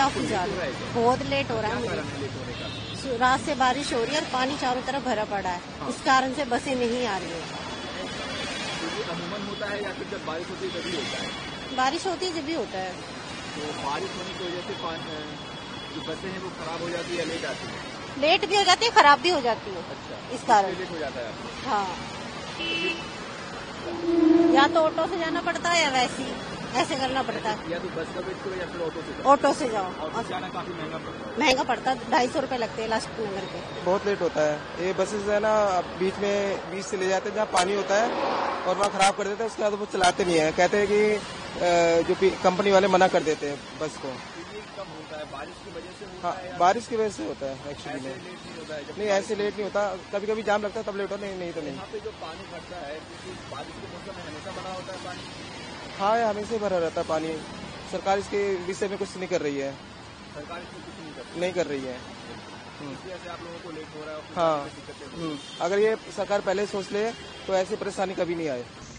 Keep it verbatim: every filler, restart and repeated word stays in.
काफी ज्यादा, बहुत लेट हो रहा है मुझे। रात से बारिश हो रही है और पानी चारों तरफ भरा पड़ा है, हाँ। इस कारण से बसें नहीं आ रही है। अमूमन होता है या फिर जब बारिश होती है तभी होता है? बारिश होती है जब भी होता है। तो बारिश होने की वजह से जो बसें हैं वो खराब हो जाती है, लेट आती है? लेट भी हो जाती है, खराब भी हो जाती है। अच्छा, इस कारण लेट हो जाता है आपको? हाँ, या तो ऑटो से जाना पड़ता है या वैसे ही ऐसे करना पड़ता है। या तो बस का वेट करो या फिर ऑटो से? ऑटो से जाओ। ऑटो से जाना काफी महंगा पड़ता है। महंगा पड़ता है, ढाई सौ रूपये लगते हैं लास्ट नगर के। बहुत लेट होता है। ये बसेस है ना, बीच में बीच से ले जाते हैं जहाँ पानी होता है और वहाँ खराब कर देते हैं, उसके बाद वो चलाते नहीं है। कहते हैं कि जो कंपनी वाले मना कर देते हैं बस को। कब होता है? बारिश की वजह से होता है? हाँ, बारिश की वजह से होता है एक्चुअली में। नहीं, ऐसे लेट नहीं होता, कभी कभी जाम लगता है तब लेट होता है, नहीं नहीं तो नहीं। यहाँ पे जो पानी भरता है बारिश के मौसम में हमेशा बना होता है पानी? हाँ, हमेशा भरा रहता है पानी। सरकार इसके विषय में कुछ नहीं कर रही है। सरकार इसमें कुछ नहीं कर नहीं कर रही है। इस वजह से आप लोगों को लेट हो रहा है? हाँ, अगर ये सरकार पहले सोच ले तो ऐसी परेशानी कभी नहीं आए।